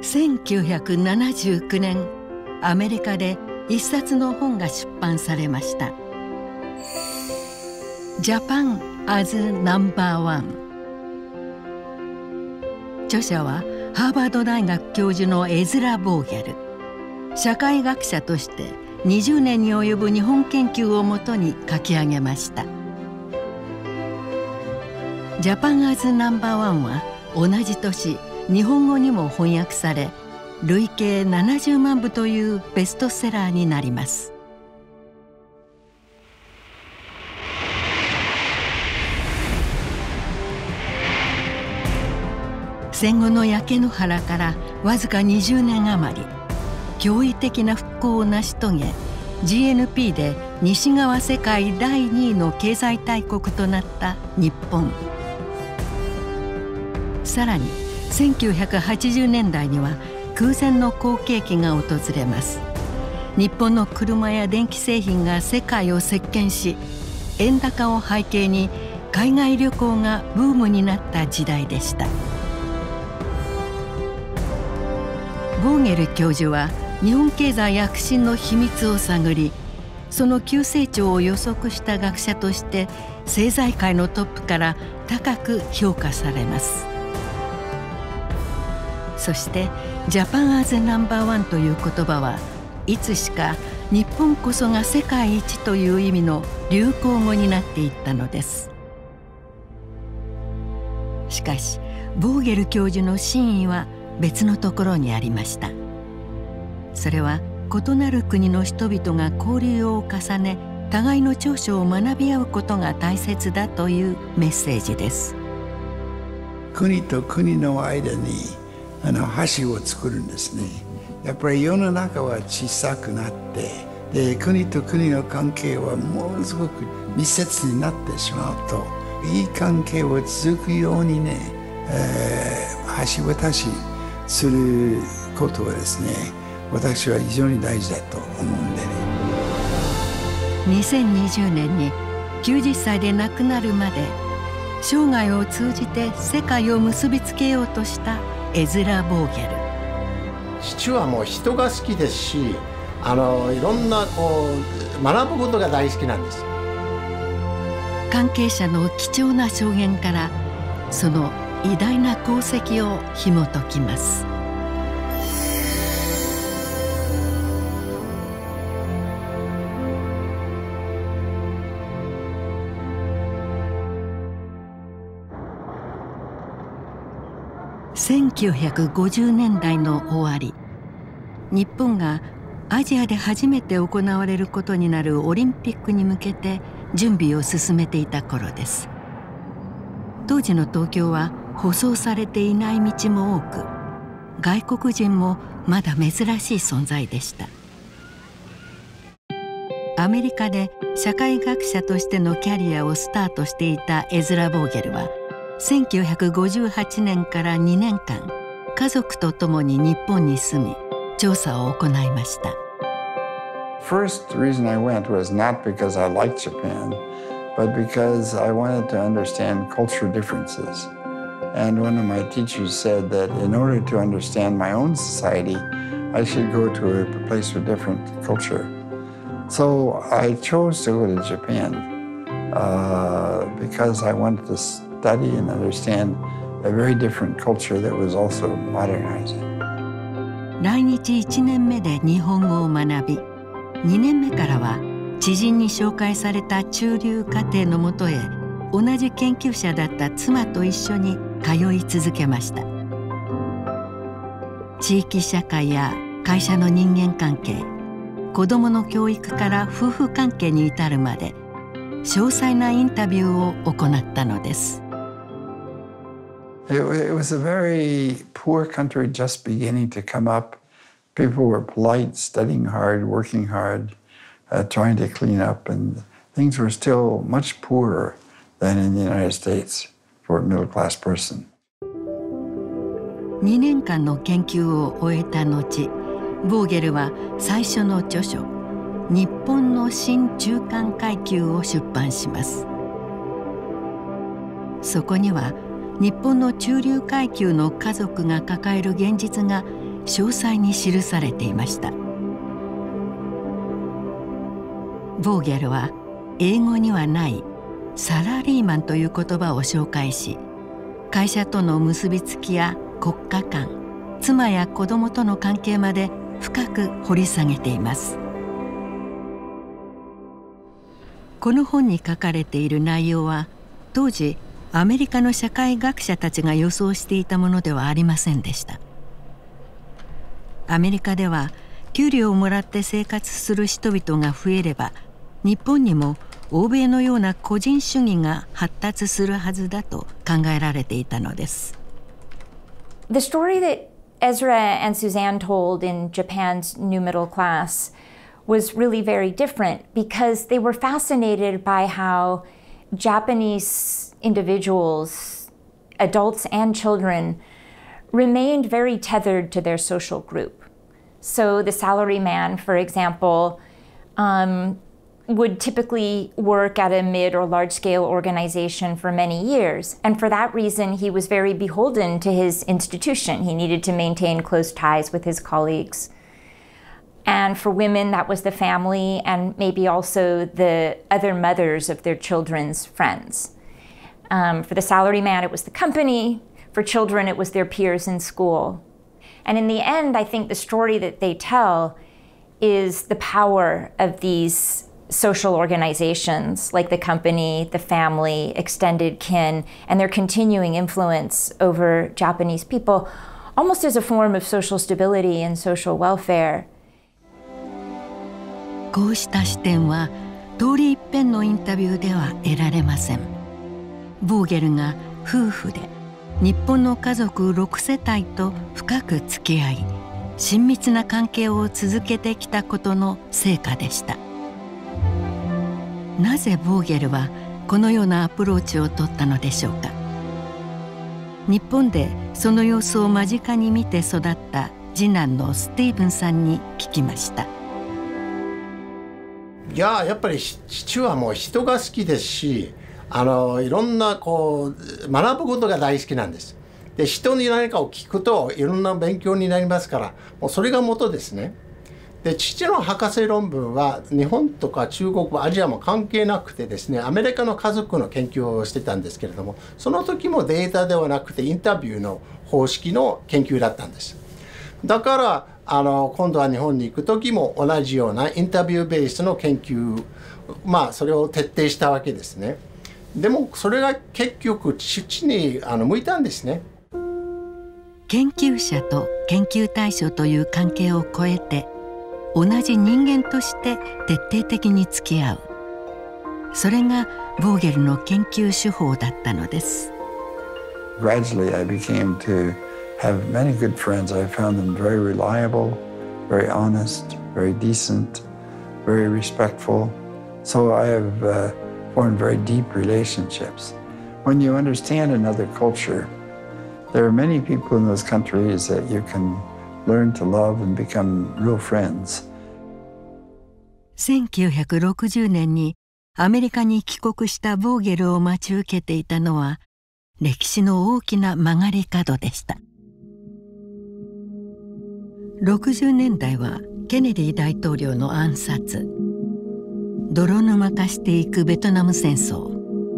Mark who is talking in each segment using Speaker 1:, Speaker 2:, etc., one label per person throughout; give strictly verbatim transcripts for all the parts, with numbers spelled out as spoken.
Speaker 1: せんきゅうひゃくななじゅうきゅうねん、アメリカで一冊の本が出版されました。Japan as Number One。著者はハーバード大学教授のエズラ・ボーゲル。社会学者としてにじゅうねんに及ぶ日本研究をもとに書き上げました。Japan as Number Oneは同じ年日本語にも翻訳され、累計ななじゅうまんぶというベストセラーになります。戦後の焼け野原からわずかにじゅうねん余り、驚異的な復興を成し遂げ、 ジーエヌピー で西側世界だいにいの経済大国となった日本。さらにせんきゅうひゃくはちじゅうねんだいには空前の好景気が訪れます。日本の車や電気製品が世界を席巻し、円高を背景に海外旅行がブームになった時代でした。ボーゲル教授は日本経済躍進の秘密を探り、その急成長を予測した学者として政財界のトップから高く評価されます。そして「ジャパン・アズ・ナンバーワン」という言葉はいつしか日本こそが世界一という意味の流行語になっていったのです。しかしボーゲル教授の真意は別のところにありました。それは異なる国の人々が交流を重ね、互いの長所を学び合うことが大切だというメッセージです。
Speaker 2: 国と国の間にあの橋を作るんですね。やっぱり世の中は小さくなって、で国と国の関係はものすごく密接になってしまうと、いい関係を続くようにね、えー、橋渡しすることはですね、私は非常に大事だと思うんでね。
Speaker 1: にせんにじゅうねんにきゅうじゅっさいで亡くなるまで生涯を通じて世界を結びつけようとしたエズラ・ボーゲル。
Speaker 3: 父はもう人が好きですし、あのいろんなこう学ぶことが大好きなんです。
Speaker 1: 関係者の貴重な証言からその偉大な功績を紐解きます。せんきゅうひゃくごじゅうねんだいの終わり、日本がアジアで初めて行われることになるオリンピックに向けて準備を進めていた頃です。当時の東京は舗装されていない道も多く、外国人もまだ珍しい存在でした。アメリカで社会学者としてのキャリアをスタートしていたエズラ・ボーゲルはせんきゅうひゃくごじゅうはちねんからにねんかん家族と共に日本に住み調査を行いました。
Speaker 2: First reason I went was not because I liked Japan, but because I wanted to understand cultural differences. And one of my teachers said that in order to understand my own society, I should go to a place with different culture. So I chose to go to Japan uh, because I wanted to study and understand a very different culture that was also modernizing.
Speaker 1: 来日いちねんめで日本語を学び、にねんめからは知人に紹介された中流家庭のもとへ同じ研究者だった妻と一緒に通い続けました。地域社会や会社の人間関係、子どもの教育から夫婦関係に至るまで詳細なインタビューを行ったのです。
Speaker 2: It, it was a very poor country just beginning to come up. People were polite, studying hard, working hard, uh, trying to clean up, and things were still much poorer than in the United States for a middle-class person.
Speaker 1: にねんかんの研究を終えた後、ボーゲルは最初の著書「日本の新中間階級」を出版します。そこには日本の中流階級の家族が抱える現実が詳細に記されていました。ボーゲルは英語にはないサラリーマンという言葉を紹介し、会社との結びつきや国家観、妻や子供との関係まで深く掘り下げています。この本に書かれている内容は当時アメリカの社会学者たちが予想していたものではありませんでした。アメリカでは給料をもらって生活する人々が増えれば、日本にも欧米のような個人主義が発達するはずだと考えられていたのです。
Speaker 4: The story that Ezra and Suzanne told in Japan's New Middle Class was really very different because they were fascinated by how Japanese individuals, adults and children, remained very tethered to their social group. So the salaryman, for example, um, would typically work at a mid or large-scale organization for many years. And for that reason, he was very beholden to his institution. He needed to maintain close ties with his colleagues. And for women, that was the family and maybe also the other mothers of their children's friends. Um, for the salaryman, it was the company. For children, it was their peers in school. And in the end, I think the story that they tell is the power of these social organizations like the company, the family, extended kin, and their continuing influence over Japanese people, almost as a form of social stability and social welfare.
Speaker 1: こうした視点は通り一遍のインタビューでは得られません。ボーゲルが夫婦で日本の家族ろくせたいと深く付き合い、親密な関係を続けてきたことの成果でした。なぜボーゲルはこのようなアプローチを取ったのでしょうか。日本でその様子を間近に見て育った次男のスティーブンさんに聞きました。
Speaker 3: いややっぱり父はもう人が好きですし、あのいろんなこう学ぶことが大好きなんです。で人に何かを聞くといろんな勉強になりますから、もうそれが元ですね。で父の博士論文は日本とか中国アジアも関係なくてですね、アメリカの家族の研究をしてたんですけれども、その時もデータではなくてインタビューの方式の研究だったんです。だからあの今度は日本に行く時も同じようなインタビューベースの研究、まあそれを徹底したわけですね。でもそれが結局父にあの向いたんですね。
Speaker 1: 研究者と研究対象という関係を超えて同じ人間として徹底的に付き合う、それがボーゲルの研究手法だったのです。
Speaker 2: Gradually I became to have many good friends. I found them very reliable, very honest, very decent, very respectful. So I have uh, formed very deep relationships. When you understand another culture, there are many people in those countries that you can learn to love and become real friends.
Speaker 1: せんきゅうひゃくろくじゅうねんにアメリカに帰国したボーゲルを待ち受けていたのは歴史の大きな曲がり角でした。ろくじゅうねんだいはケネディ大統領の暗殺、泥沼化していくベトナム戦争、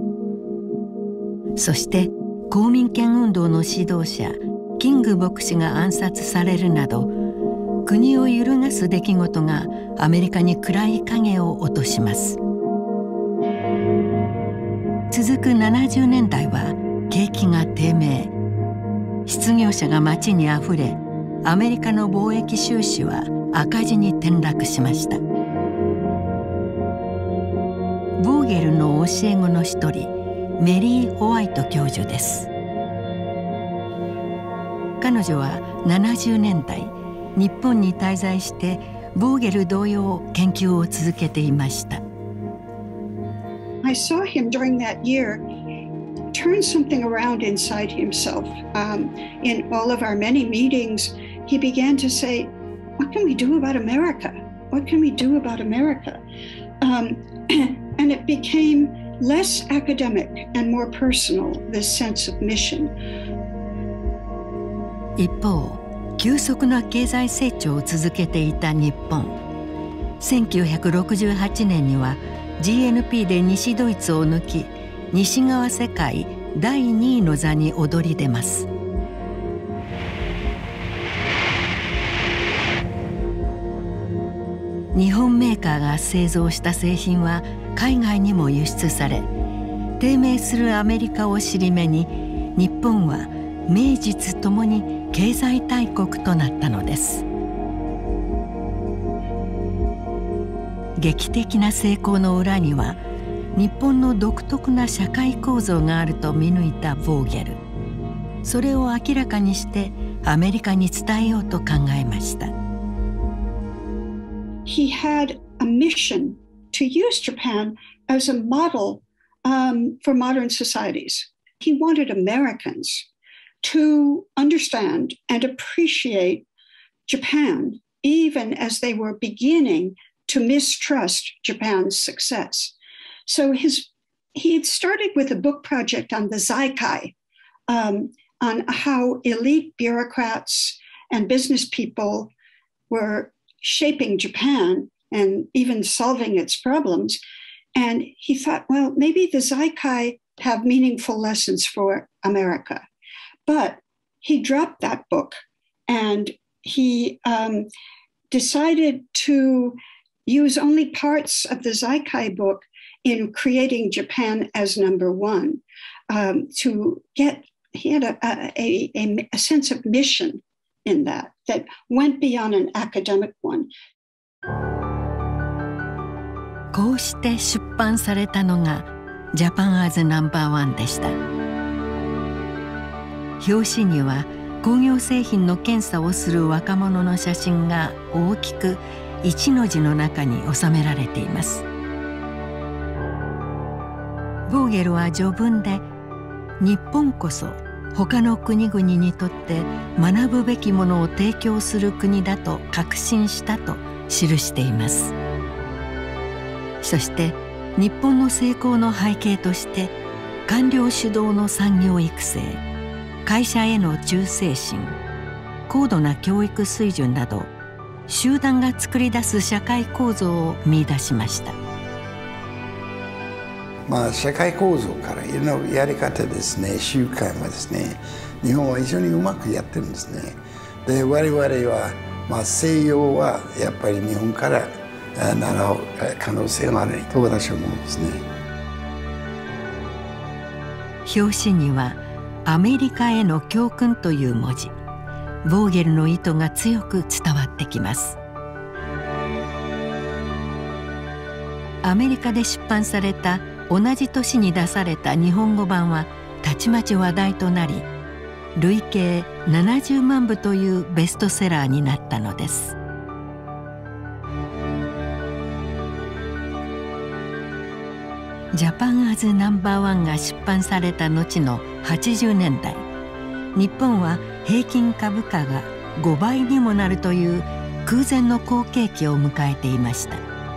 Speaker 1: そして公民権運動の指導者キング牧師が暗殺されるなど、国を揺るがす出来事がアメリカに暗い影を落とします。続くななじゅうねんだいは景気が低迷、失業者が街にあふれ、アメリカの貿易収支は赤字に転落しました。ボーゲルの教え子の一人、メリー・ホワイト教授です。彼女はななじゅうねんだい日本に滞在してボーゲル同様研究を続けていました。
Speaker 5: I saw him during that year turn something around inside himself. Um, in all of our many meetings, he began to say, "What can we do about America? What can we do about America?" Um, and it became less academic and more personal, this sense of mission.
Speaker 1: 一方、 急速な経済成長を続けていた日本。せんきゅうひゃくろくじゅうはちねんには ジーエヌピー で西ドイツを抜き、西側世界だいにいの座に躍り出ます。日本メーカーが製造した製品は海外にも輸出され、低迷するアメリカを尻目に日本は名実ともに経済大国となったのです。劇的な成功の裏には日本の独特な社会構造があると見抜いたボーゲル。それを明らかにしてアメリカに伝えようと考えました。
Speaker 5: He had a mission to use Japan as a model um, for modern societies. He wanted Americans to understand and appreciate Japan, even as they were beginning to mistrust Japan's success. So his he had started with a book project on the Zaikai, um, on how elite bureaucrats and business people were shaping Japan and even solving its problems. And he thought, well, maybe the Zaikai have meaningful lessons for America. But he dropped that book and he um, decided to use only parts of the Zaikai book in creating Japan as number one, um, to get, he had a, a, a, a sense of mission in that, that went beyond an academic one.
Speaker 1: こうして出版されたのがジャパンアズナンバーワンでした。表紙には工業製品の検査をする若者の写真が大きく一の字の中に収められています。ボーゲルは序文で日本こそ他の国々にとって学ぶべきものを提供する国だと確信したと記しています。そして日本の成功の背景として官僚主導の産業育成、会社への忠誠心、高度な教育水準など集団が作り出す社会構造を見出しました。
Speaker 2: まあ社会構造からいろんなやり方ですね、習慣はですね、日本は非常にうまくやってるんですね。で我々は、まあ、西洋はやっぱり日本から習う可能性があると私は思うんですね。
Speaker 1: 表紙にはアメリカへの教訓という文字、ボーゲルの意図が強く伝わってきます。アメリカで出版された同じ年に出された日本語版はたちまち話題となり、累計ななじゅうまんぶというベストセラーになったのです。ジャパンアズナンバーワンが出版された後のはちじゅうねんだい、日本は平均株価がごばいにもなるという空前の好景気を迎えていました。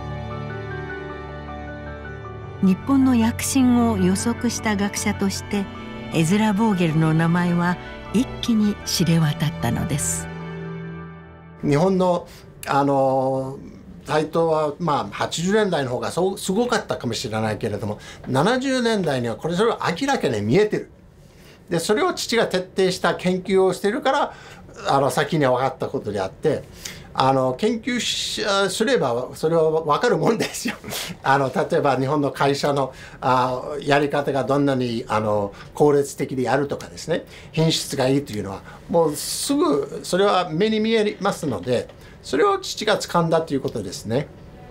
Speaker 1: 日本の躍進を予測した学者としてエズラ・ボーゲルの名前は一気に知れ渡ったのです。
Speaker 3: 日本のあの台頭はまあはちじゅうねんだいの方がそうすごかったかもしれないけれども、ななじゅうねんだいにはこれそれは明らかに見えてる。でそれを父が徹底した研究をしているからあの先には分かったことであって、あの研究しすればそれは分かるもんですよ。あの例えば日本の会社のあやり方がどんなにあの効率的であるとかですね、品質がいいというのはもうすぐそれは目に見えますので、それを父が掴んだということですね。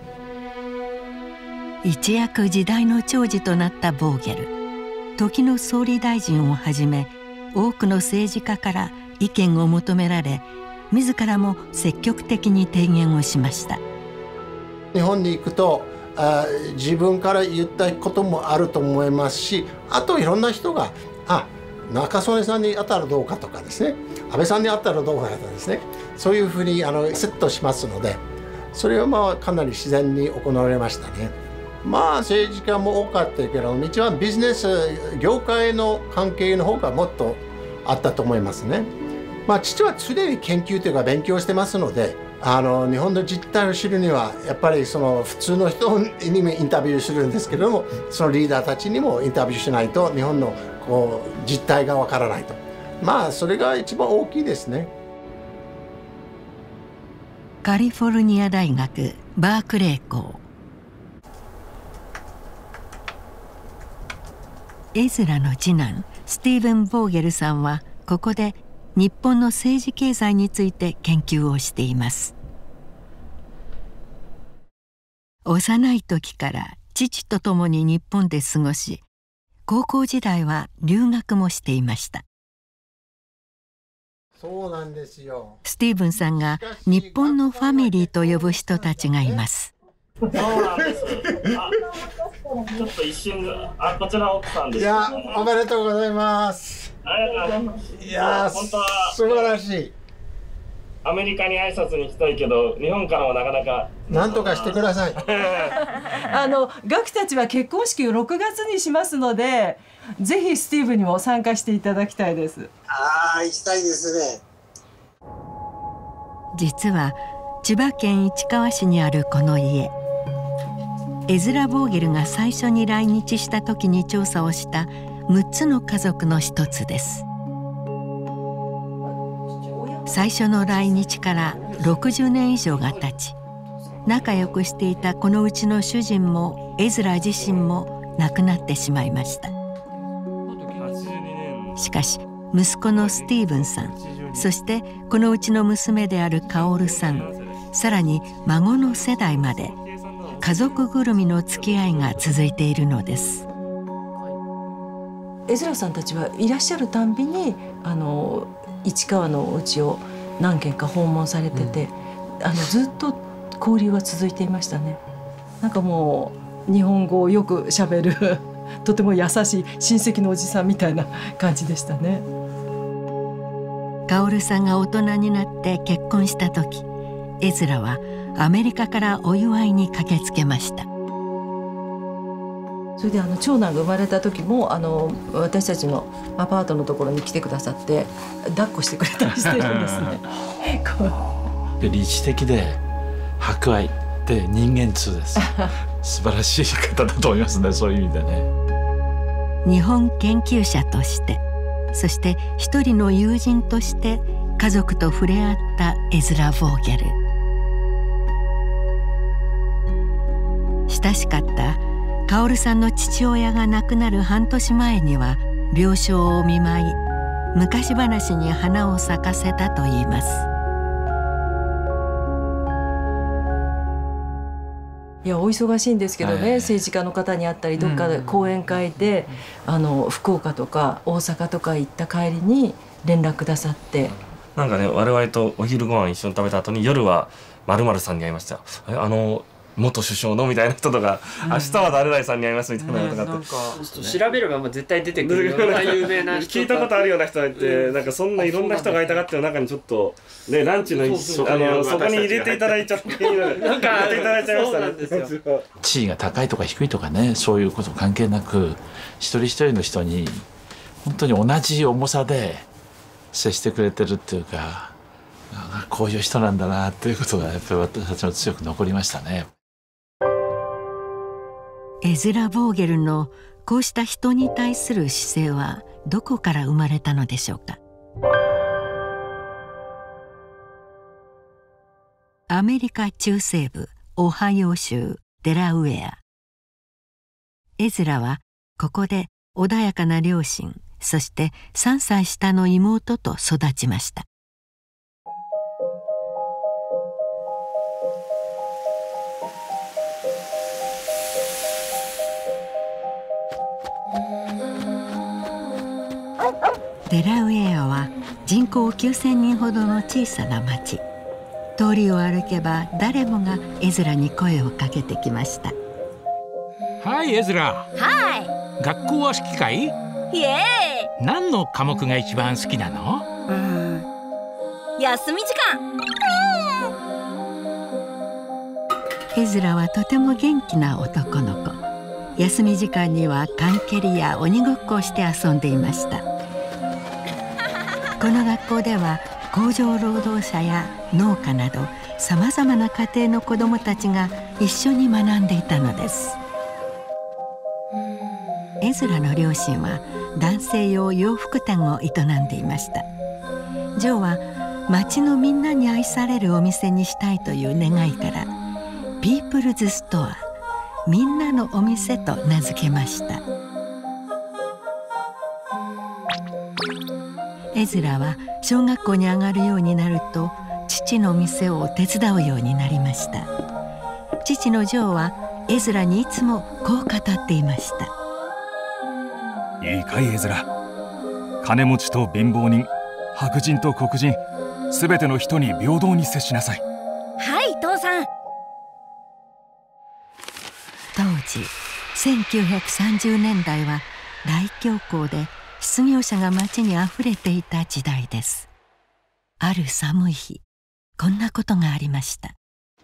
Speaker 1: 一躍時代の寵児となったボーゲル。時の総理大臣をはじめ多くの政治家から意見を求められ、自らも積極的に提言をしました。
Speaker 3: 日本に行くとあ自分から言ったこともあると思いますし、あといろんな人があ中曽根さんに会ったらどうかとかですね、安倍さんに会ったらどうかとかですね、そういうふうにあのセットしますので、それはまあかなり自然に行われましたね。まあ政治家も多かったけど、一番ビジネス業界の関係の方がもっとあったと思いますね。 まあ、父は常に研究というか勉強してますので、あの日本の実態を知るにはやっぱりその普通の人にもインタビューするんですけれども、そのリーダーたちにもインタビューしないと日本のこう実態がわからないと。まあそれが一番大きいですね。
Speaker 1: カリフォルニア大学バークレー校。エズラの次男スティーブン・ボーゲルさんはここで日本の政治経済について研究をしています。幼い時から父と共に日本で過ごし、高校時代は留学もしていました。
Speaker 3: そうなんですよ。
Speaker 1: スティーブンさんが日本のファミリーと呼ぶ人たちがいます。
Speaker 6: そうなんです。あ、ちょっと一瞬、あ、こちら奥さんです、ね。
Speaker 3: いや、おめでとうございます。
Speaker 6: ありがとうございます。
Speaker 3: いや、
Speaker 6: 本当は
Speaker 3: 素晴らしい。
Speaker 6: アメリカに挨拶に行きたいけど、日本からもなかなか。
Speaker 3: なんとかしてください。
Speaker 7: あのガクたちは結婚式をろくがつにしますので、ぜひスティーブにも参加していただきたいです。
Speaker 3: ああ、行きたいですね。
Speaker 1: 実は千葉県市川市にあるこの家、エズラ・ボーゲルが最初に来日した時に調査をしたむっつの家族の一つです。最初の来日からろくじゅうねん以上が経ち、仲良くしていたこのうちの主人もエズラ自身も亡くなってしまいました。しかし息子のスティーブンさん、そしてこのうちの娘であるカオルさん、さらに孫の世代まで家族ぐるみの付き合いが続いているのです。
Speaker 7: エズラさんたちはいらっしゃるたんびにあの市川のお家を何軒か訪問されてて、うん、あのずっと交流が続いていましたね。なんかもう日本語をよくしゃべるとても優しい親戚のおじさんみたいな感じでしたね。
Speaker 1: カオルさんが大人になって結婚した時、エズラはアメリカからお祝いに駆けつけました。
Speaker 7: それであの長男が生まれた時もあの私たちのアパートのところに来てくださって抱っこしてくれたりしてるんですね。
Speaker 8: 理知的で博愛で人間通です。素晴らしい方だと思いますね、そういう意味でね。
Speaker 1: 日本研究者として、そして一人の友人として家族と触れ合ったエズラ・ボーゲル。親しかったカオルさんの父親が亡くなる半年前には病床を見舞い、昔話に花を咲かせたといいます。
Speaker 7: いやお忙しいんですけどね、はい、政治家の方に会ったりどっかで講演会で、うん、あの福岡とか大阪とか行った帰りに連絡くださって、
Speaker 6: なんかね、我々とお昼ご飯一緒に食べた後に夜は〇〇さんに会いました。あの元首相のみたいな人とか、うん、明日は誰々さんに会いますみたいなことがあって、うん、なんか
Speaker 9: 調べれば絶対出てくるような有名な人
Speaker 6: 聞いたことあるような人がいて、うん、なんかそんないろんな人がいたがってる中にちょっとね、ランチの一緒あのそこに入れていただいちゃってなんか入れていただいちゃいましたね。
Speaker 8: 地位が高いとか低いとかね、そういうこと関係なく一人一人の人に本当に同じ重さで接してくれてるっていうか、こういう人なんだなっていうことがやっぱり私たちも強く残りましたね。
Speaker 1: エズラ・ボーゲルのこうした人に対する姿勢はどこから生まれたのでしょうか。アメリカ中西部オハイオ州デラウェア。エズラはここで穏やかな両親、そしてさんさい下の妹と育ちました。デラウェアは人口きゅうせんにんほどの小さな町。通りを歩けば誰もがエズラに声をかけてきました。
Speaker 10: はいエズラ。
Speaker 11: はい。
Speaker 10: 学校は好きかい？
Speaker 11: イエーイ。
Speaker 10: 何の科目が一番好きなの？
Speaker 11: うん、休み時間。
Speaker 1: エズラはとても元気な男の子。休み時間には缶蹴りや鬼ごっこをして遊んでいました。この学校では工場労働者や農家などさまざまな家庭の子どもたちが一緒に学んでいたのです。エズラの両親は男性用洋服店を営んでいました。ジョーは町のみんなに愛されるお店にしたいという願いからピープルズストア、みんなのお店と名付けました。エズラは小学校に上がるようになると父の店を手伝うようになりました。父のジョーはエズラにいつもこう語っていました。
Speaker 12: いいかいエズラ、金持ちと貧乏人、白人と黒人、すべての人に平等に接しなさい。
Speaker 11: はい父さん。
Speaker 1: 当時せんきゅうひゃくさんじゅうねんだいは大恐慌で失業者が街にあふれていた時代です。ある寒い日、こんなことがありました。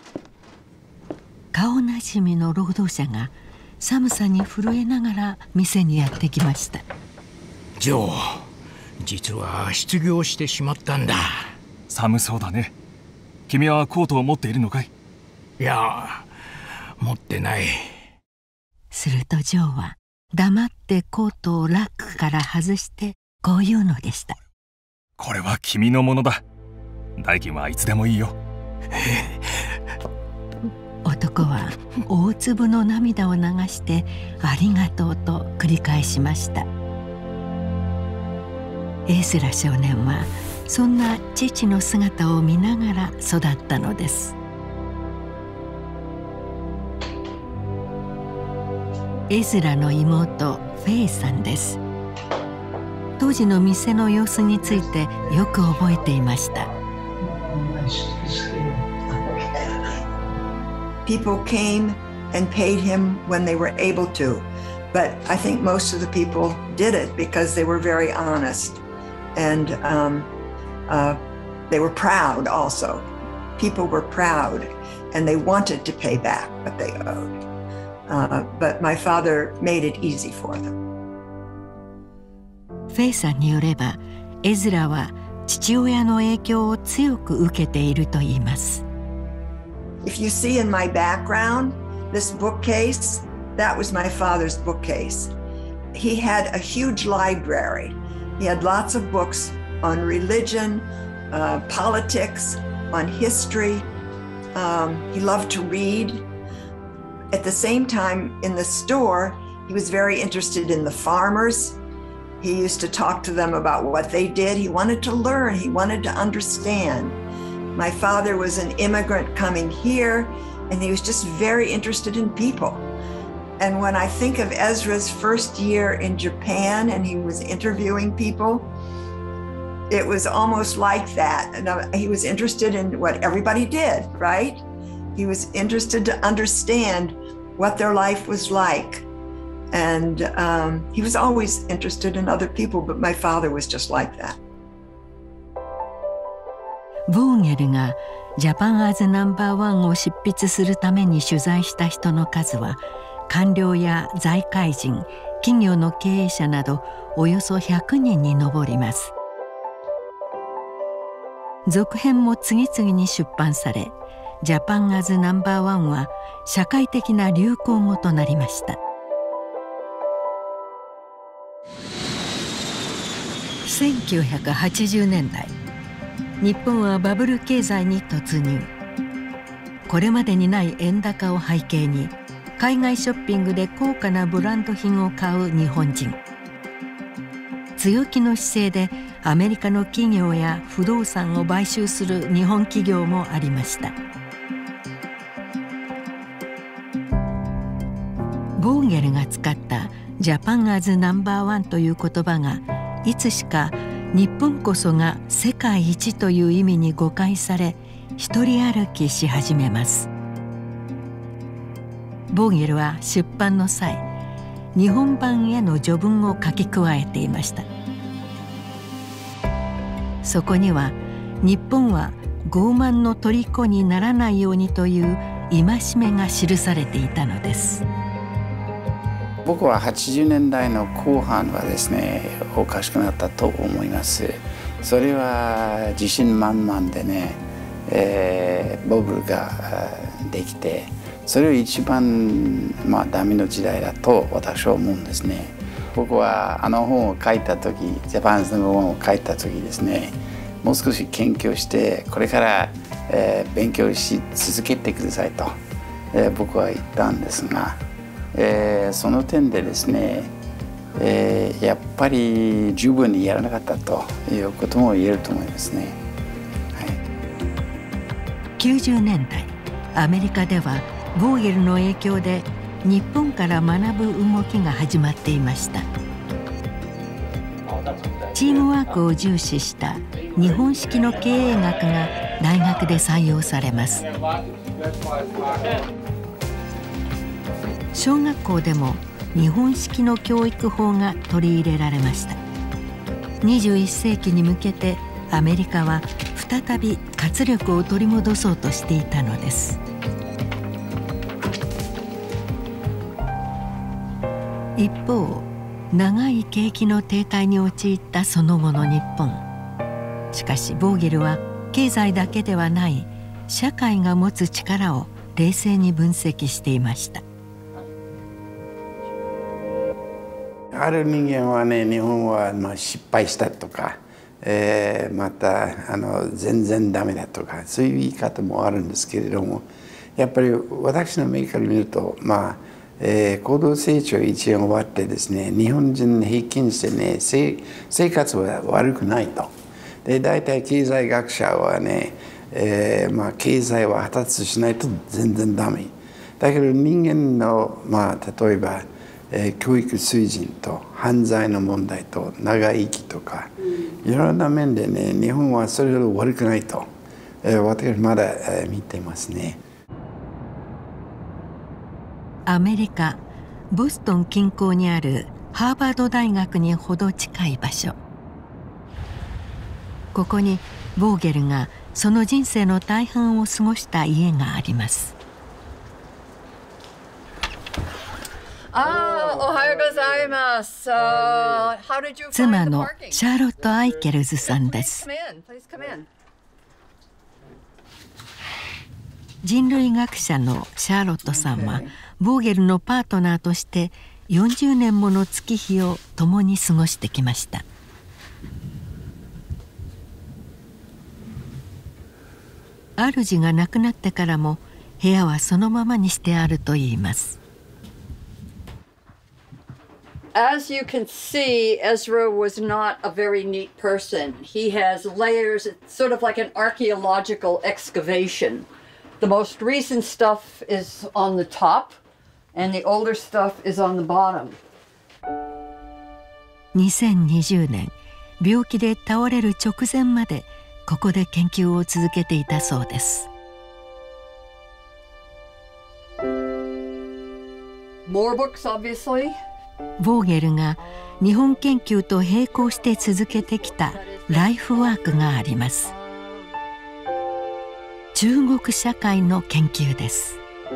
Speaker 1: 顔なじみの労働者が寒さに震えながら店にやってきました。
Speaker 10: ジョー、実は失業してしまったんだ。
Speaker 12: 寒そうだね。君はコートを持っているのかい？
Speaker 10: いや、持ってない。
Speaker 1: するとジョーは黙ってコートをラックから外してこう言うのでした。
Speaker 12: これは君のものだ。代金はいつでもいいよ。
Speaker 1: 男は大粒の涙を流してありがとうと繰り返しました。エズラ少年はそんな父の姿を見ながら育ったのです。エズラの妹フェイさんです。当時の店の様子についてよく覚えていました。
Speaker 13: People came and paid him when they were able to, but I think most of the people did it because they were very honest, and um, uh, they were proud also. People were proud, and they wanted to pay back what they owed. Uh, but my father made it easy for them.
Speaker 1: フェイさんによれば、エズラは父親の影響を強く受けているといいます。
Speaker 13: If you see in my background, this bookcase, that was my father's bookcase. He had a huge library. He had lots of books on religion, uh, politics, on history. Um, he loved to read. At the same time, in the store, he was very interested in the farmers. He used to talk to them about what they did. He wanted to learn. He wanted to understand. My father was an immigrant coming here, and he was just very interested in people. And when I think of Ezra's first year in Japan and he was interviewing people, it was almost like that. And he was interested in what everybody did, right? He was interested to understand what their life was like. And um, he was always interested in other people, but my father was just like that.
Speaker 1: ボーゲルがジャパン・アズ・ナンバーワンを執筆するために取材した人の数は官僚や財界人、企業の経営者などおよそひゃくにんに上ります。続編も次々に出版され、ジャパン・アズ・ナンバーワンは社会的な流行語となりました。せんきゅうひゃくはちじゅうねんだい、日本はバブル経済に突入。これまでにない円高を背景に海外ショッピングで高価なブランド品を買う日本人。強気の姿勢でアメリカの企業や不動産を買収する日本企業もありました。ボーゲルが使ったジャパン・アズ・ナンバーワンという言葉がいつしか日本こそが世界一という意味に誤解され一人歩きし始めます。ボーゲルは出版の際日本版への序文を書き加えていました。そこには日本は傲慢の虜にならないようにという戒めが記されていたのです。
Speaker 2: 僕ははちじゅうねんだいの後半はですねおかしくなったと思います。 それは自信満々でね、えー、ボブルができて、それを一番、まあ、ダメの時代だと私は思うんですね。僕はあの本を書いた時、ジャパンズの本を書いた時ですね、もう少し研究してこれから、えー、勉強し続けてくださいと、えー、僕は言ったんですが、えー、その点でですね、えー、やっぱり十分にやらなかったということも言えると思いますね。はい、
Speaker 1: きゅうじゅうねんだいアメリカではボーゲルの影響で日本から学ぶ動きが始まっていました。チームワークを重視した日本式の経営学が大学で採用されます。小学校でも日本式の教育法が取り入れられました。にじゅういっせいきに向けてアメリカは再び活力を取り戻そうとしていたのです。一方、長い景気の停滞に陥ったその後の日本。しかしボーゲルは経済だけではない社会が持つ力を冷静に分析していました。
Speaker 2: ある人間はね、日本はまあ失敗したとか、えー、またあの全然ダメだとか、そういう言い方もあるんですけれども、やっぱり私の目から見ると、まあえー、高度成長一年終わってですね、日本人平均してね、生活は悪くないと。で、大体経済学者はね、えーまあ、経済は発達しないと全然ダメ。だけど人間の、まあ、例えば、えー、教育水準と犯罪の問題と長生きとか、いろんな面でね、日本はそれほど悪くないと、えー、私はまだ、えー、見てますね。
Speaker 1: アメリカ・ボストン近郊にあるハーバード大学にほど近い場所。ここにボーゲルがその人生の大半を過ごした家があります。
Speaker 14: ああ、おはようございます。
Speaker 1: 妻のシャーロット・アイケルズさんです。人類学者のシャーロットさんはボーゲルのパートナーとしてよんじゅうねんもの月日を共に過ごしてきました。主が亡くなってからも部屋はそのままにしてあるといいます。
Speaker 14: As you can see, Ezra was not a very neat person. He has layers, it's sort of like an archaeological excavation. The most recent stuff is on the top, and the older stuff is on the bottom.
Speaker 1: にせんにじゅうねん、病気で倒れる直前までここで研究を続けていたそうです。
Speaker 14: More books, obviously.
Speaker 1: ボーゲルが日本研究と並行して続けてきたライフワークがあります。中国社会の研究です。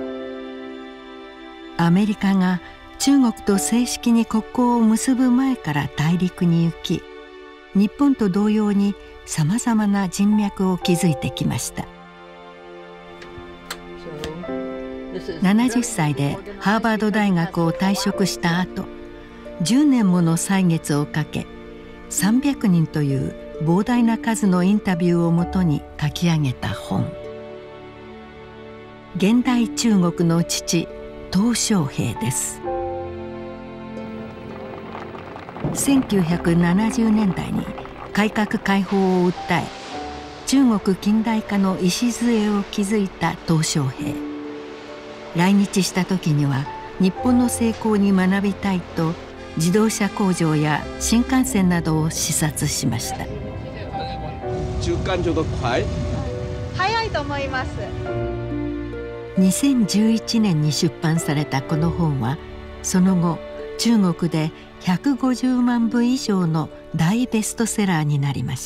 Speaker 1: アメリカが中国と正式に国交を結ぶ前から大陸に行き、日本と同様にさまざまな人脈を築いてきました。ななじゅっさいでハーバード大学を退職した後、じゅうねんもの歳月をかけさんびゃくにんという膨大な数のインタビューをもとに書き上げた本。現代中国の父、鄧小平です。せんきゅうひゃくななじゅうねんだいに改革開放を訴え、中国近代化の礎を築いた鄧小平。来日した時には日本の成功に学びたいと自動車工場や新幹線などを視察しました。
Speaker 15: 中間ちょっと快？
Speaker 16: 早いと思います。
Speaker 1: にせんじゅういちねんに出版されたこの本はその後中国でひゃくごじゅうまんぶ以上の大ベストセラーになりました。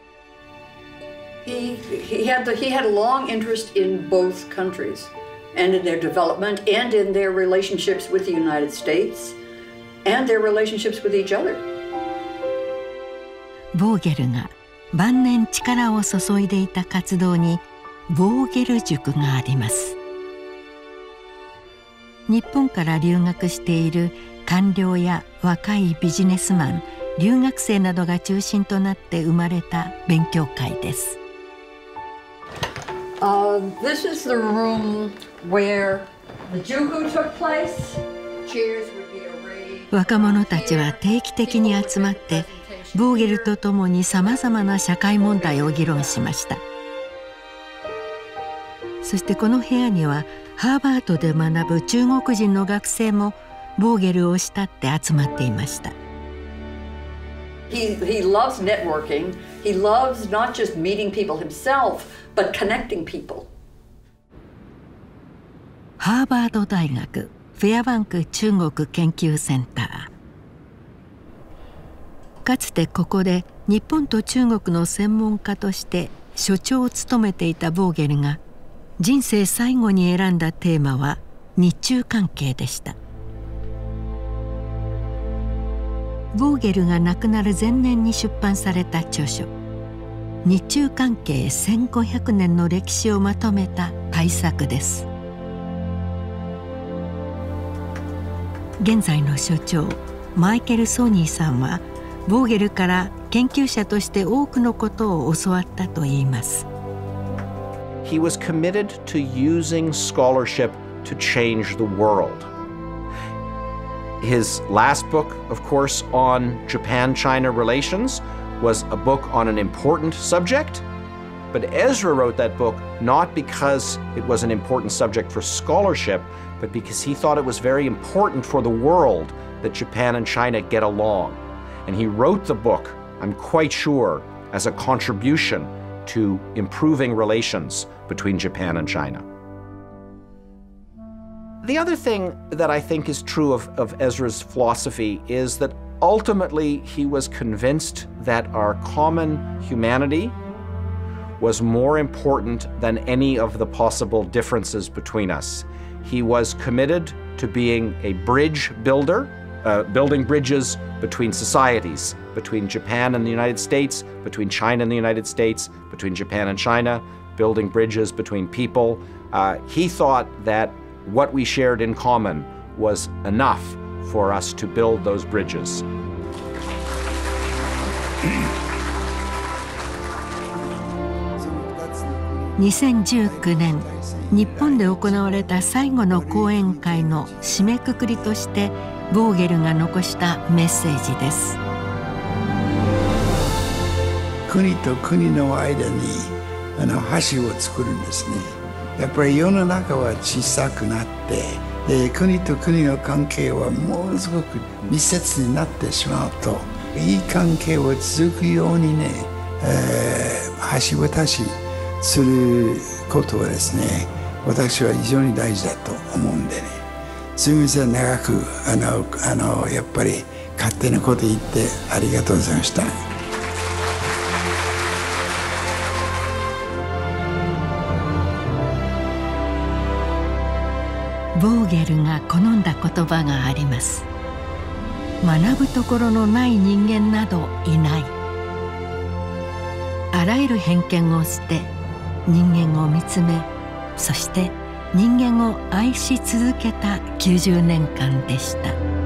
Speaker 14: He, he had the, he had a long interest in both countries and in their development and in their relationships with the United States and their relationships with each other.
Speaker 1: ボーゲルが晩年力を注いでいた活動にボーゲル塾があります。日本から留学している官僚や若いビジネスマン、留学生などが中心となって生まれた勉強会です。
Speaker 14: Uh, this is the room where the juhu took place. Chairs would be arrayed.
Speaker 1: 若者たちは定期的に集まってボーゲルとともにさまざまな社会問題を議論しました。そしてこの部屋にはハーバードで学ぶ中国人の学生もボーゲルを慕って集まっていました。
Speaker 14: He, he loves networking. He loves not just meeting people himself, but connecting people.
Speaker 1: ハーバード大学フェアバンク中国研究センター。かつてここで日本と中国の専門家として所長を務めていたボーゲルが人生最後に選んだテーマは日中関係でした。ボーゲルが亡くなる前年に出版された著書「日中関係せんごひゃくねんの歴史」をまとめた大作です。現在の所長マイケル・ソニーさんはボーゲルから研究者として多くのことを教わったといいます。
Speaker 17: He was committed to using scholarship to change the world. His last book, of course, on Japan-China relations was a book on an important subject. But Ezra wrote that book not because it was an important subject for scholarship, but because he thought it was very important for the world that Japan and China get along. And he wrote the book, I'm quite sure, as a contribution to improving relations between Japan and China. The other thing that I think is true of, of Ezra's philosophy is that ultimately he was convinced that our common humanity was more important than any of the possible differences between us. He was committed to being a bridge builder, uh, building bridges between societies, between Japan and the United States, between China and the United States, between Japan and China, building bridges between people. Uh, he thought that what we shared in common was enough for us to build those bridges.
Speaker 1: にせんじゅうきゅうねん日本で行われた最後の講演会の締めくくりとしてボーゲルが残したメッセージです。
Speaker 2: 国と国の間にあの橋を作るんですね。やっぱり世の中は小さくなってで国と国の関係はものすごく密接になってしまうといい関係を続くようにね、えー、橋渡しすることはですね私は非常に大事だと思うんでねすみません長くあのあのやっぱり勝手なこと言ってありがとうございました。
Speaker 1: ボーゲルが好んだ言葉があります。学ぶところのない人間などいない。あらゆる偏見を捨て人間を見つめそして人間を愛し続けたきゅうじゅうねんかんでした。